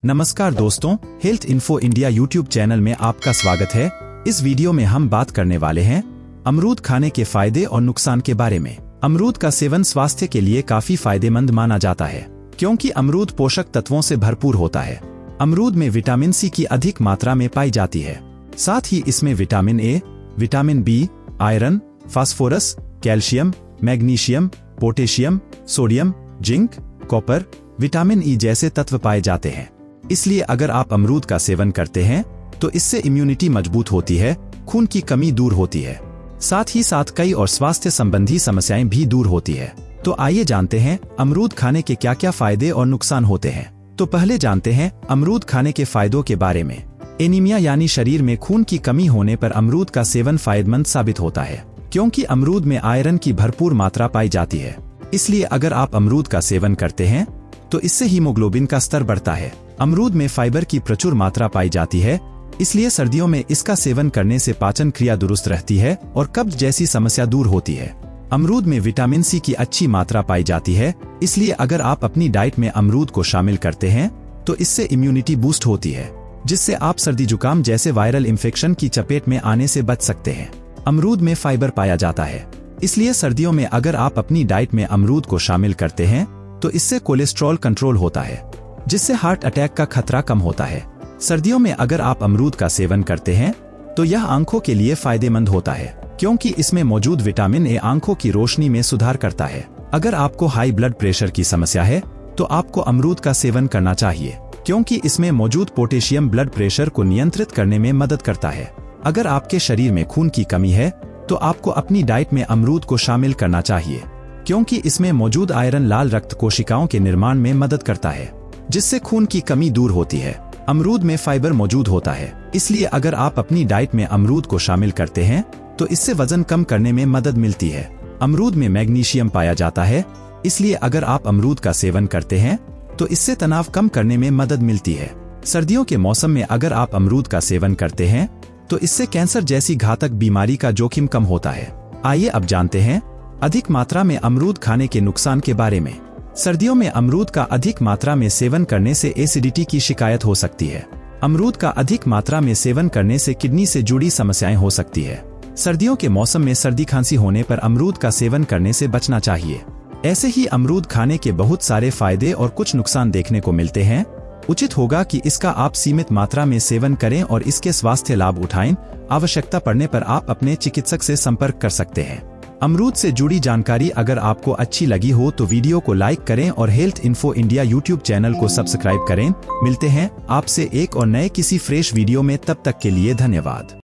नमस्कार दोस्तों, health info India YouTube channel में आपका स्वागत है। इस वीडियो में हम बात करने वाले हैं अमरूद खाने के फायदे और नुकसान के बारे में। अमरूद का सेवन स्वास्थ्य के लिए काफी फायदेमंद माना जाता है, क्योंकि अमरूद पोषक तत्वों से भरपूर होता है। अमरूद में विटामिन सी की अधिक मात्रा में पाई जाती है। साथ ही इसमें vitamin A, vitamin B, iron, phosphorus, calcium, magnesium, potassium, sodium, zinc, copper, vitamin E जैसे तत्व पाए जाते हैं। इसलिए अगर आप अमरूद का सेवन करते हैं तो इससे इम्यूनिटी मजबूत होती है, खून की कमी दूर होती है, साथ ही साथ कई और स्वास्थ्य संबंधी समस्याएं भी दूर होती है। तो आइए जानते हैं अमरूद खाने के क्या क्या फायदे और नुकसान होते हैं। तो पहले जानते हैं अमरूद खाने के फायदों के बारे में। एनीमिया यानी शरीर में खून की कमी होने पर अमरूद का सेवन फायदेमंद साबित होता है, क्योंकि अमरूद में आयरन की भरपूर मात्रा पाई जाती है। इसलिए अगर आप अमरूद का सेवन करते हैं तो इससे हीमोग्लोबिन का स्तर बढ़ता है। अमरूद में फाइबर की प्रचुर मात्रा पाई जाती है, इसलिए सर्दियों में इसका सेवन करने से पाचन क्रिया दुरुस्त रहती है और कब्ज जैसी समस्या दूर होती है। अमरूद में विटामिन सी की अच्छी मात्रा पाई जाती है, इसलिए अगर आप अपनी डाइट में अमरूद को शामिल करते हैं तो इससे इम्यूनिटी बूस्ट होती है, जिससे आप सर्दी जुकाम जैसे वायरल इन्फेक्शन की चपेट में आने से बच सकते हैं। अमरूद में फाइबर पाया जाता है, इसलिए सर्दियों में अगर आप अपनी डाइट में अमरूद को शामिल करते हैं तो इससे कोलेस्ट्रॉल कंट्रोल होता है, जिससे हार्ट अटैक का खतरा कम होता है। सर्दियों में अगर आप अमरूद का सेवन करते हैं तो यह आंखों के लिए फायदेमंद होता है, क्योंकि इसमें मौजूद विटामिन ए आंखों की रोशनी में सुधार करता है। अगर आपको हाई ब्लड प्रेशर की समस्या है तो आपको अमरूद का सेवन करना चाहिए, क्योंकि इसमें मौजूद पोटेशियम ब्लड प्रेशर को नियंत्रित करने में मदद करता है। अगर आपके शरीर में खून की कमी है तो आपको अपनी डाइट में अमरूद को शामिल करना चाहिए, क्योंकि इसमें मौजूद आयरन लाल रक्त कोशिकाओं के निर्माण में मदद करता है, जिससे खून की कमी दूर होती है। अमरूद में फाइबर मौजूद होता है, इसलिए अगर आप अपनी डाइट में अमरूद को शामिल करते हैं तो इससे वजन कम करने में मदद मिलती है। अमरूद में मैग्नीशियम पाया जाता है, इसलिए अगर आप अमरूद का सेवन करते हैं तो इससे तनाव कम करने में मदद मिलती है। सर्दियों के मौसम में अगर आप अमरूद का सेवन करते हैं तो इससे कैंसर जैसी घातक बीमारी का जोखिम कम होता है। आइए अब जानते हैं अधिक मात्रा में अमरूद खाने के नुकसान के बारे में। सर्दियों में अमरूद का अधिक मात्रा में सेवन करने से एसिडिटी की शिकायत हो सकती है। अमरूद का अधिक मात्रा में सेवन करने से किडनी से जुड़ी समस्याएं हो सकती है। सर्दियों के मौसम में सर्दी खांसी होने पर अमरूद का सेवन करने से बचना चाहिए। ऐसे ही अमरूद खाने के बहुत सारे फायदे और कुछ नुकसान देखने को मिलते हैं। उचित होगा कि इसका आप सीमित मात्रा में सेवन करें और इसके स्वास्थ्य लाभ उठाएं। आवश्यकता पड़ने पर आप अपने चिकित्सक से संपर्क कर सकते हैं। अमरूद से जुड़ी जानकारी अगर आपको अच्छी लगी हो तो वीडियो को लाइक करें और health info India YouTube channel को सब्सक्राइब करें। मिलते हैं आपसे एक और नए किसी फ्रेश वीडियो में, तब तक के लिए धन्यवाद।